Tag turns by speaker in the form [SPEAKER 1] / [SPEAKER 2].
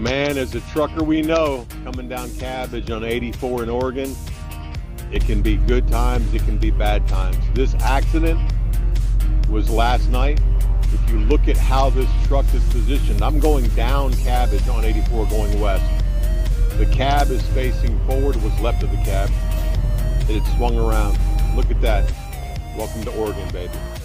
[SPEAKER 1] Man, as a trucker we know, coming down Cabbage on 84 in Oregon, it can be good times, it can be bad times. This accident was last night. If you look at how this truck is positioned, I'm going down Cabbage on 84 going west. The cab is facing forward, was left of the cab. It had swung around. Look at that. Welcome to Oregon, baby.